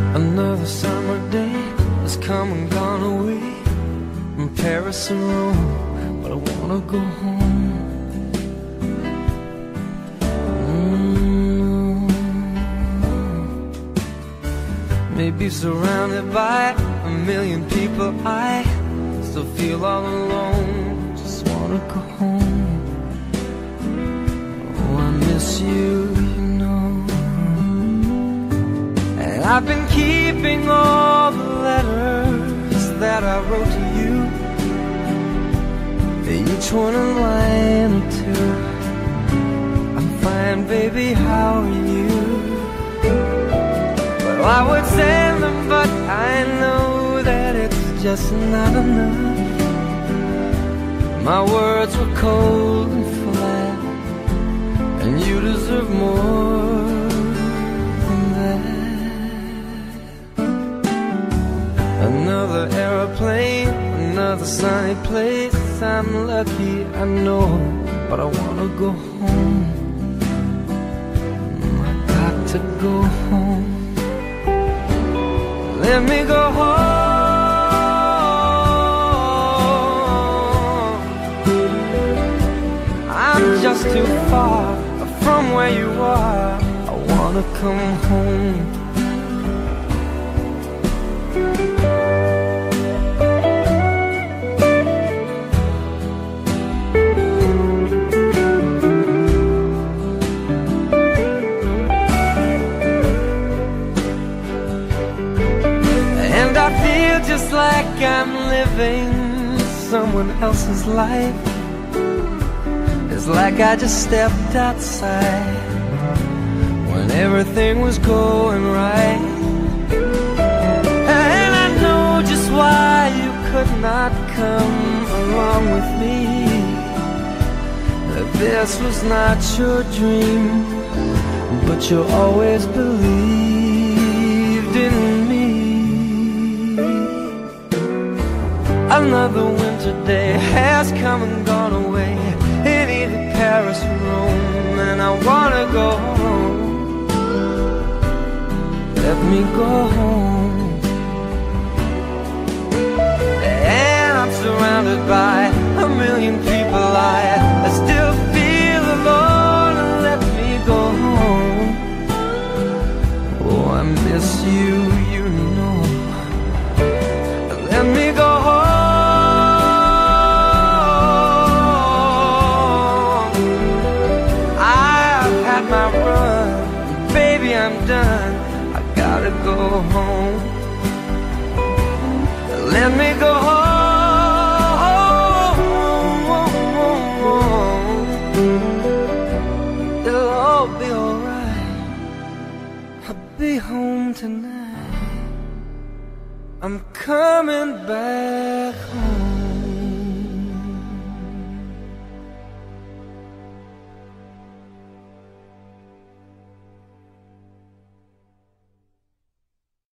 Another summer day has come and gone away from Paris and Rome, but I wanna go home. Maybe surrounded by a million people, I still feel all alone. Just wanna go home. Oh, I miss you, you know. And I've been keeping all the letters that I wrote to you, each one a line or two. I'm fine, baby, how are you? Well, I would send them, but I know that it's just not enough. My words were cold and flat, and you deserve more than that. Another aeroplane, another sunny place. I'm lucky, I know, but I wanna go home. I got to go home. Let me go home. I'm just too far from where you are. I wanna come home. Just like I'm living someone else's life. It's like I just stepped outside when everything was going right. And I know just why you could not come along with me. That this was not your dream, but you always believed in me. Another winter day has come and gone away in either Paris or Rome, and I wanna go home. Let me go home. And I'm surrounded by a million people. I still feel alone. Let me go home. Oh, I miss you, you know. Let me go home. I'm done, I gotta go home. Let me go home. It'll all be alright. I'll be home tonight. I'm coming back.